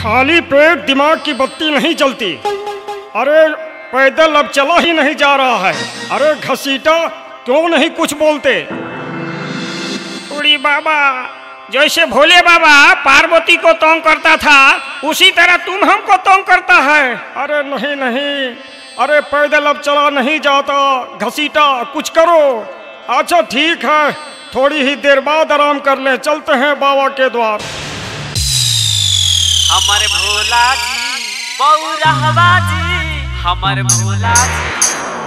खाली पेट दिमाग की बत्ती नहीं जलती। अरे पैदल अब चला ही नहीं जा रहा है। अरे घसीटा क्यों नहीं कुछ बोलते? उड़ी बाबा, जैसे भोले बाबा पार्वती को तंग करता था उसी तरह तुम हमको तंग करता है। अरे नहीं नहीं, अरे पैदल अब चला नहीं जाता। घसीटा कुछ करो। अच्छा ठीक है, थोड़ी ही देर बाद आराम कर ले, चलते हैं बाबा के द्वार। हमारे भोला जी बौरहवा जी, हमारे भोला जी।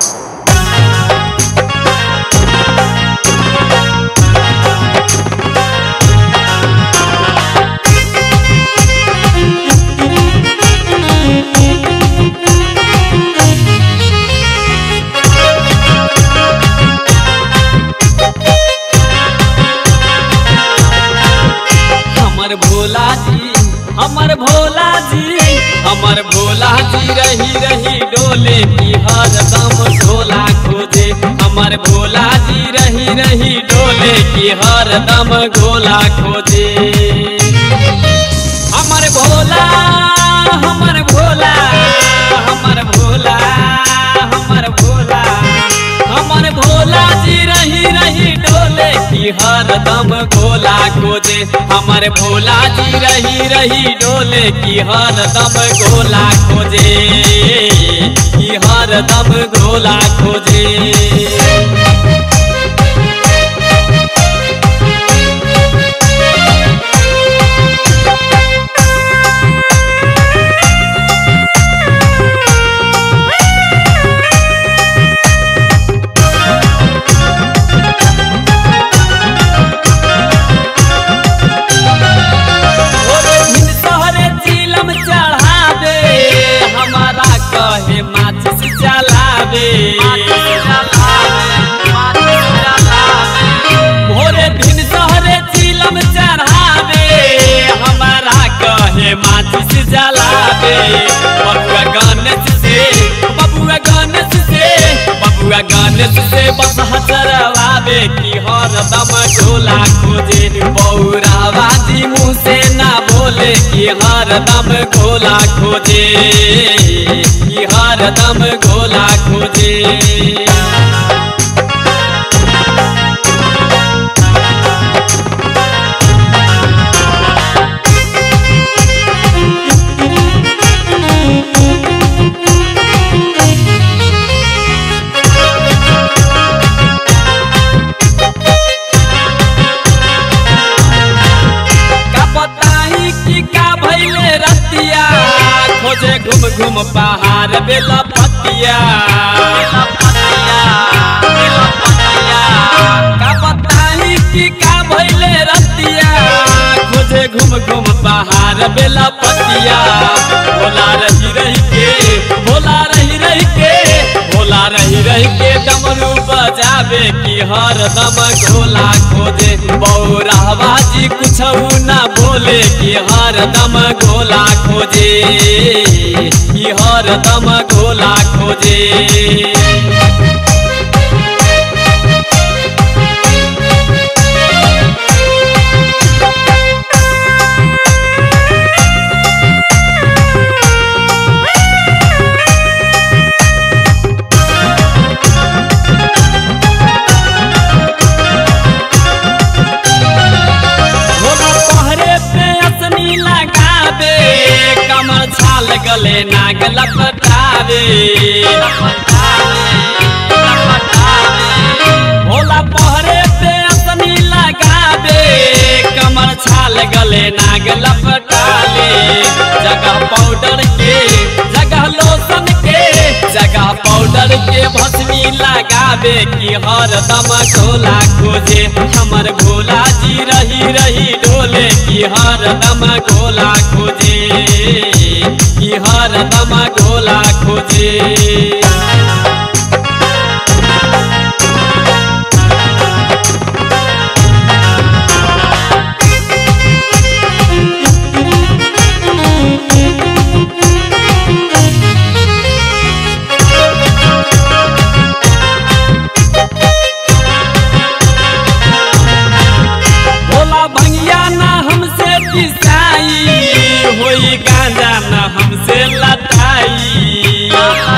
भोला जी, हमर भोला जी, हमर भोला जी रही रही डोले की हरदम झोला खोजे। हमर भोला जी रही रही डोले की हरदम गोला खोजे। हमर भोला, हमर भोला, हमर भोला, हमर भोला, हमर भोला जी रही रही डोले की हरदम गोला खोजे। हमर भोला जी रही रही डोले की हरदम गोला खोजे, की हरदम गोला खोजे। भोरे दिन सहरे चिलम चढ़ावे, हमारा कहे माचिस जलावे। बबुआ गणेश से, बबुआ गणेश से, बबुआ गणेश से बस चरवावे की हरदम झोला खोजे। बौरहवा जी मुँह से ना बोले कि हरदम गोला खोजे, कि हरदम गोला खोजे। खोजे घूम घूम पहाड़ बेला पतिया, का बताही कि का भइले रतिया। खोजे घूम घूम पहाड़ बेला पतिया। भोला रही रही के, भोला रही रही के, भोला रही रही के डमरू बजावे की हरदम गोला खोजे। बौरहवा जी कुछ ना बोले कि हरदम गोला खोजे, कि हरदम गोला खोजे। गले नाग लपटावे, भोला पहरे पे अपनी लगावे। कमर छाल गले नाग लपटाले। जगह पाउडर के, जगह लोशन के, जगह पाउडर के भस्मी लगावे की हरदम गोला खोजे। हमर भोला जी रही रही डोले की हरदम गोला खोजे, की हरदम गोला खोजे। भोला भंगिया ना हमसे पिसाई, होई गान हमसे लटाई।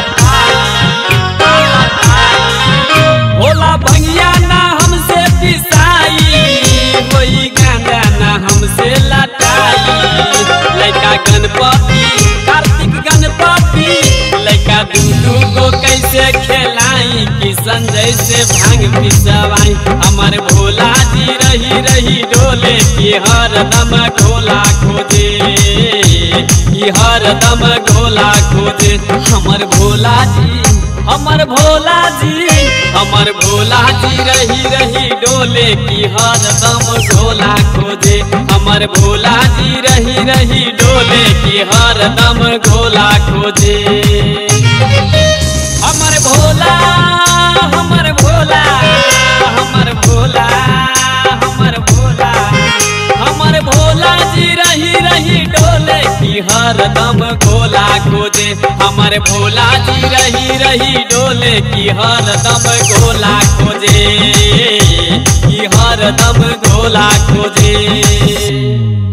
भोला भंगिया ना हमसे पिसाई, वही गांजा ना हमसे लटाई। लड़का गणपति कार्तिक गणपति, लड़का दूधू को कैसे खेलाई कि संजय से भांग पिसवाई। हमार भोला जी रही रही डोले कि हरदम ढोला खोजे, कि हरदम ढोला खोजे। हमर भोला जी, हमर भोला जी, हमर भोला जी रही रही डोले कि हरदम ढोला खोजे। हमर भोला जी रही रही डोले कि हरदम ढोला खोजे। हमर भोला, हमर भोला, हमर भोला, हमर भोला, हमर भोला जी रही रही डोले कि हरदम ढोला खोजे। हमर भोला जी रही रही डोले कि हरदम ढोला खोजे, कि हरदम ढोला खोजे।